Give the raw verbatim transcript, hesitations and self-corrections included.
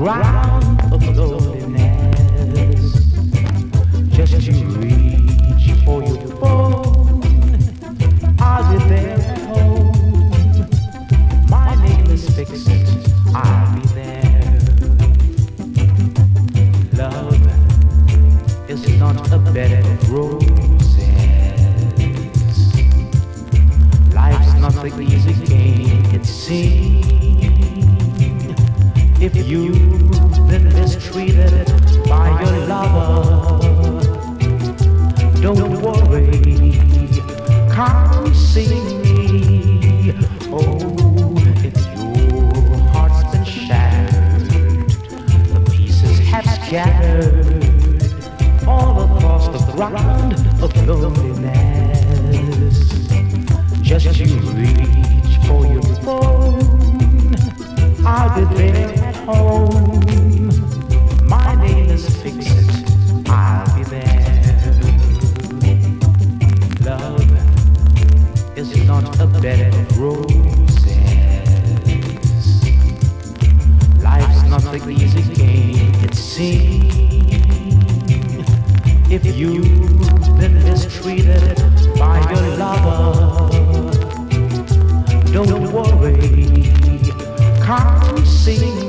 ground of loneliness. Just you reach for your phone, I'll be there at home. My name is Fix It, I'll be there. Love is not a bed of roses. Life's not the easy game it seems. If you've been mistreated by your lover, don't worry, come see me. Oh, if your heart's been shattered, the pieces have scattered all across the ground of loneliness. Just you reach for your phone, I'll be there at home. My name is Fix It, I'll be there. Love is not a bed of roses. Life's not the easy game it seems. If you've been mistreated by your lover, don't worry, come see me.